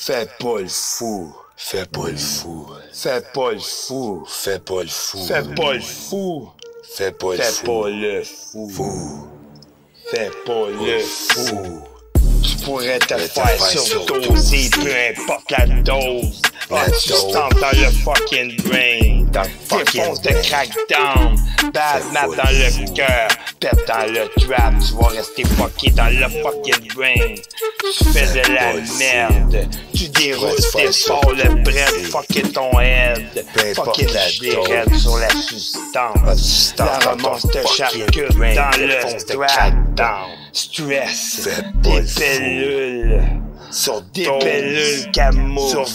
Fais pas le fou. Fais pas le fou. Fais pas le fou. Fais pas le fou. Fais pas le fou. Fais pas le Fais fou. pas le fou. Fais pas le fou. Tu pourrais te faire surdoser, peu importe la dose. Ah, tu sens dans le fucking brain. Défonce de crackdown. Bad map dans le cœur. Pète dans le trap. Tu vas rester fucké dans le fucking brain. Tu fais de la merde. Tu déroules tes forts, le bread. Fucké ton head. Fucking des sur la substance. La romance te charcute dans le crackdown. Stress. Des pilules. Sur des pilules camoufles,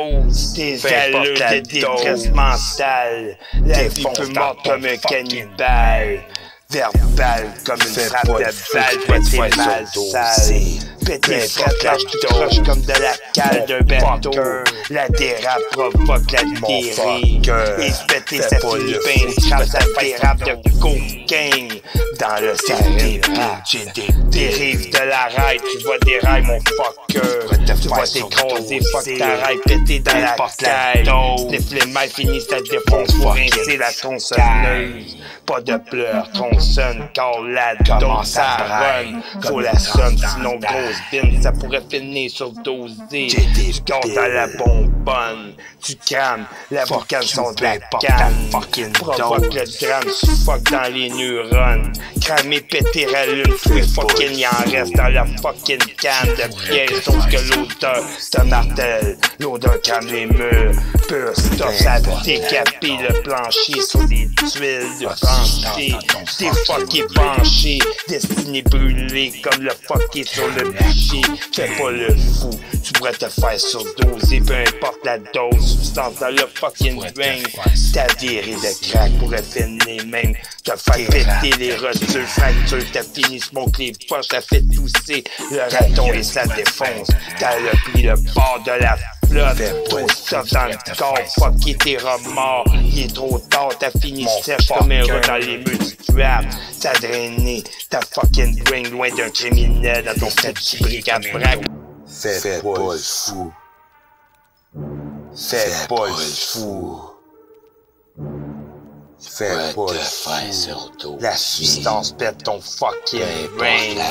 des allures de détresse mentale. La vie peut mordre comme un cannibale. Verbal comme une frappe de balle, pété mal sale. Pété frappage qui croche comme de la cale d'un bateau. La dérape provoque la dérive. Et se péter sa Philippine, scrape sa dérape de cocaine. Dans le ciel, j'ai des dérives de la raille. Tu vois des rails, mon fucker. Tu vois t'écraser, fuck ta raille, péter dans la caille. Les flemmailles finissent à défoncer pour rincer la tronçonneuse. Pas de pleurs, tronçonne, car la dose ça run. Faut la somme, sinon grosse bine, ça pourrait finir sur dosé. Tu comptes à la bonbonne, tu crames, la boucane sont de la canne. Provoque le drame, suffoque dans les neurones. Cramer, péter, rallume, tous les fucking y en reste dans la fucking canne de pièce. Sauf que l'odeur te martèle, l'odeur crame les murs. Pur stuff, ça décapé le plancher sur des tuiles de plancher. T'es fucké penché, destiné brûlé comme le fucké sur le bûcher. Fais pas le fou, tu pourrais te faire surdoser, peu importe la dose, substance dans le fucking brain. Ta virée de crack pourrait finir même. Te faire péter les rotules, fractures, t'as fini smoke les poches, t'as fait tousser le raton et ça défonce. T'as pris le bord de la flotte, trop stuff dans le corps, fucké tes remords. Il est trop tard, t'as fini sèche comme un rat dans les murs du trap. T'as drainé ta fucking brain loin d'un criminel dans ton petit bric-à-brac. Fais pas le fou. Fais pas le fou. Fais pas le fou. La substance pète ton fucking brain.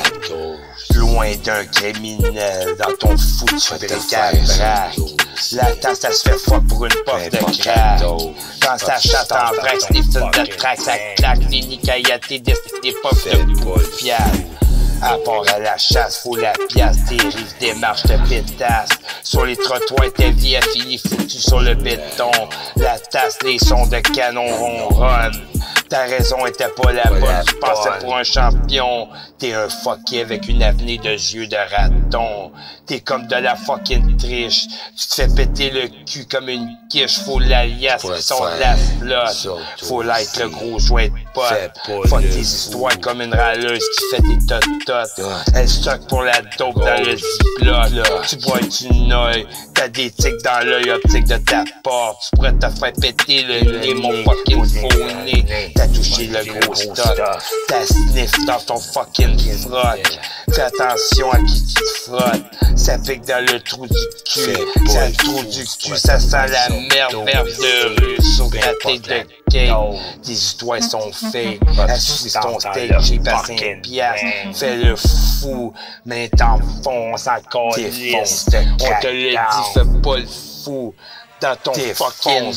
Loin d'un criminel dans ton foutu bric-à-brac. La tasse, ça se fait fuck pour une pof de crack. Quand ça chatte en vrac, c'est des films de track, ça claque. Les nicailletés, des pofs de boule fiable. À part à la chasse, faut la pièce, tes rives des marches de pétasse. Sur les trottoirs, ta vie a fini foutue sur le béton. La tasse, les sons de canon ronronnent. Ta raison était pas la bonne, tu passais pour un champion. T'es un fucké avec une avenue de yeux de raton. T'es comme de la fucking triche. Tu te fais péter le cul comme une quiche. Faut l'alias qui sont de la flotte. Faut like le gros jouet de pote. Fuck tes histoires comme une râleuse qui fait des tot-tot. Elle stocke pour la dope dans le ziploc. Tu bois du noy. T'as des tics dans l'œil optique de ta porte. Tu pourrais te faire péter le nez, mon fucking faux nez. T'as touché le gros stock. T'as sniff dans ton fucking froc. Fais attention à qui tu te frottes. Ça pique dans le trou du cul. Ça le trou du cul, ça sent la merde verte de rue sur ta tête de cake. Tes histoires sont fake. Assume ton steak, j'ai pas 5 piastres. Fais le fou, mais t'enfonces encore lisse. On te le dit, fais pas le fou. Dans ton fucking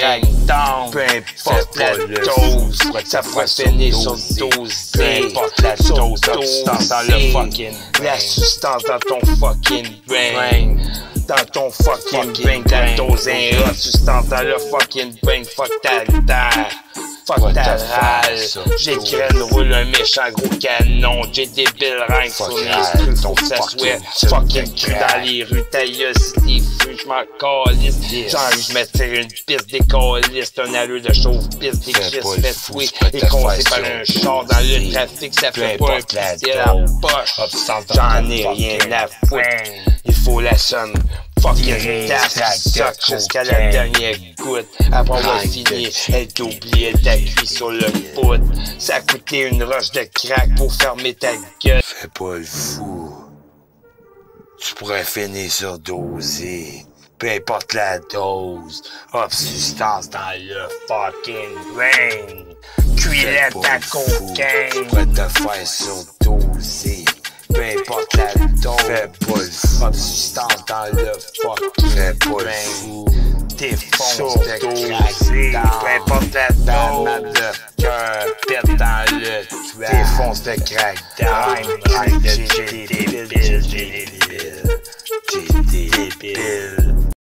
brain, peu importe la dose, ça pourrait finir sur dose, peu importe la dose, substance dans le fucking, la substance dans ton fucking brain, dans ton fucking brain, ta dose est hot, substance dans le fucking brain, fuck ta terre. Fuck ta râle, j'écrène, roule un méchant gros canon. J'ai des billes ringues sur les trucs, faut que ça soit fucking cru dans les rues. Ta gueule, si t'es fou, j'm'en calisse. J'ai envie de me tirer une piste, des calices. Un allure de chauve-piste, des crises fait fouer. Et causé par un char dans le trafic, ça fait pas un piste à la poche. J'en ai rien à foutre, il faut la somme. Fucking tasse, sock jusqu'à la dernière goutte. Après avoir fini, elle t'oublie, elle t'a cuit sur le poutre. Ça a coûté une roche de crack pour fermer ta gueule. Fais pas le fou. Tu pourrais finir surdosé. Peu importe la dose. Of substance dans le fucking brain. Cuilette à cocaine. Tu pourrais te faire surdoser. Peu importe la dose. Fais pas le fou. Of substance dans le fucking Fais pas le brain. fou. Défonce de Surdosé. crack Peu importe la Banane dose. de cœur, pète dans le trash. Défonce de crack down. J'ai des piles, j'ai des piles.